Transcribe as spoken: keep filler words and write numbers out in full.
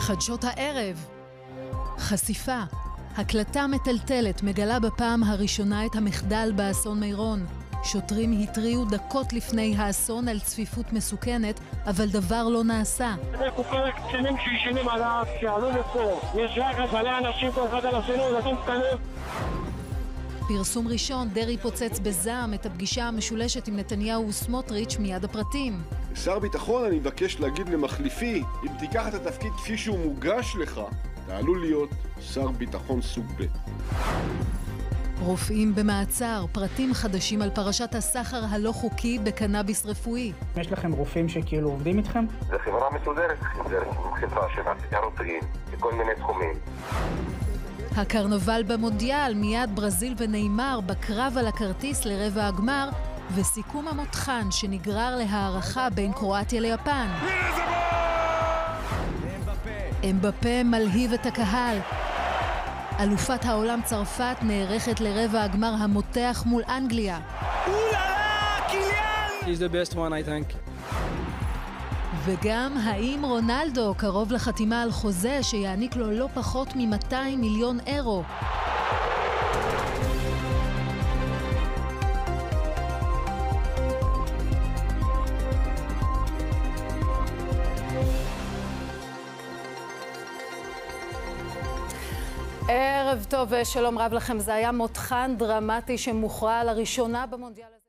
חדשות הערב. חשיפה. הקלטה מטלטלת מגלה בפעם הראשונה את המחדל באסון מירון. שוטרים התריעו דקות לפני האסון על צפיפות מסוכנת, אבל דבר לא נעשה. אנחנו כמה קצינים שישנים עליו, שעלו לפה. יש לחץ מלא אנשים כל אחד על השני, אנשים קטנים. פרסום ראשון, דרעי פוצץ בזעם את הפגישה המשולשת עם נתניהו וסמוטריץ'. מיד הפרטים. שר ביטחון, אני מבקש להגיד למחליפי, אם תיקח את התפקיד כפי שהוא מוגש לך, אתה עלול להיות שר ביטחון סוג ב'. רופאים במעצר, פרטים חדשים על פרשת הסחר הלא חוקי בקנאביס רפואי. יש לכם רופאים שכאילו עובדים איתכם? זה חברה מסודרת, זה חברה שמעסיקה רופאים בכל מיני תחומים. הקרנבל במונדיאל, מיד ברזיל וניימר בקרב על הכרטיס לרבע הגמר, וסיכום המותחן שנגרר להערכה בין קרואטיה ליפן. אמבפה מלהיב את הקהל. אלופת העולם צרפת נערכת לרבע הגמר המותח מול אנגליה. He's the best one, I think. וגם האם רונלדו קרוב לחתימה על חוזה שיעניק לו לא פחות מ-מאתיים מיליון אירו. ערב טוב ושלום רב לכם. זה היה מותחן דרמטי שמוכרע לראשונה במונדיאל הזה.